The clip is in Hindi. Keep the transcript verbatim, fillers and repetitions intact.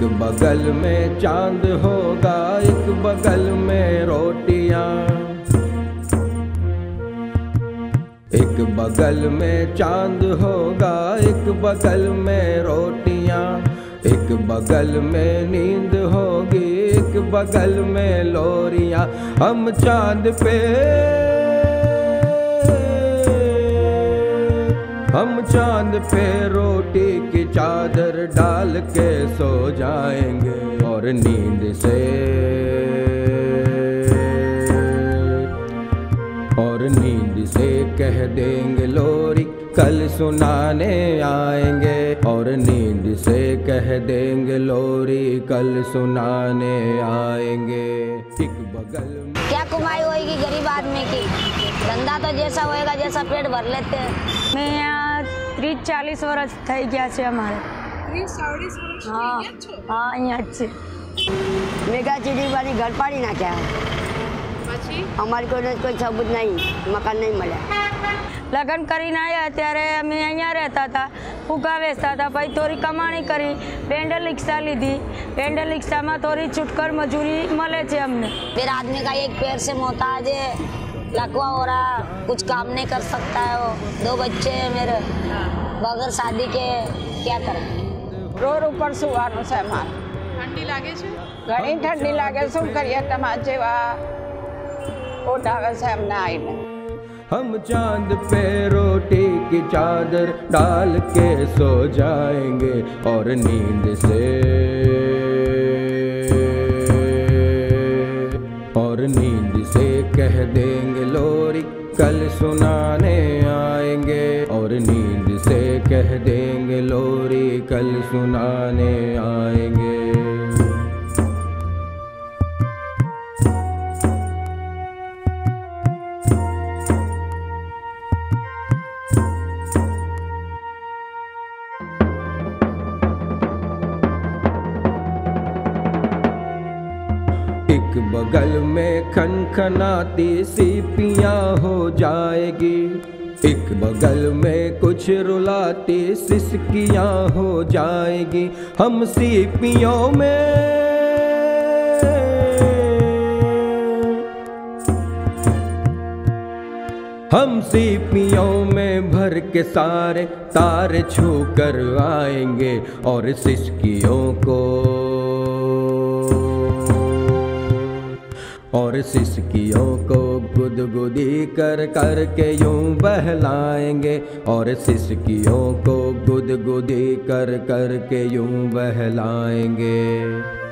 एक बगल में चांद होगा, एक बगल में रोटियां। एक बगल में चांद होगा, एक बगल में रोटियां। एक बगल में नींद होगी, एक बगल में लोरियां। हम चांद पे हम चांद पे रोटी की चादर डाल के सो जाएंगे और नींद से और नींद से कह देंगे लोरी कल सुनाने आएंगे। और नींद से कह देंगे लोरी कल सुनाने आएंगे। एक बगल में क्या कमाई होगी गरीब आदमी की, धंधा तो जैसा होएगा जैसा पेट भर लेते हैं। मैं यहाँ ત્રીસ ચાલીસ વર્ષ થઈ ગયા છે અમારે। ત્રીસ ચાલીસ વર્ષ હા હા અહીંયા જ છે। મેગા ચીડીવાળી ઘર પાડી નાખ્યા, પછી અમારી કોઈને કોઈ સબૂત નહીં, મકાન નહીં મળ્યા। લગ્ન કરીને આવ્યા ત્યારે અમે અહીંયા રહેતા હતા, ફુગા વેચતા હતા, પછી થોડી કમાણી કરી, પેન્ડલ રિક્ષા લીધી। પેન્ડલ રિક્ષામાં થોડી છૂટકર મજૂરી મળે છે અમને। फिर आदमी का एक पैर से मोहताज है, लकवा हो रहा, कुछ काम नहीं कर सकता है वो। दो बच्चे हैं मेरे, बगैर शादी के क्या करें। રોડ ઉપર સુવાનું છે અમારે। ઠંડી લાગે છે? ઘણી ઠંડી લાગે, શું કરીએ, તમારા જેવા ઓઢાવે છે અમને આવીને। हम चांद पे रोटी की चादर डाल के सो जाएंगे और नींद से और नींद से कह देंगे लोरी कल सुनाने आएंगे। और नींद से कह देंगे लोरी कल सुनाने आएंगे। एक बगल में खनखनाती सीपियाँ हो जाएगी, एक बगल में कुछ रुलाती सिसकियाँ हो जाएगी। हम सीपियों में हम सीपियों में भर के सारे तार छू कर आएंगे और सिसकियों को और सिसकियों को गुदगुदी कर कर के यूं बहलाएंगे। और सिसकियों को गुदगुदी कर कर के यूं बहलाएंगे।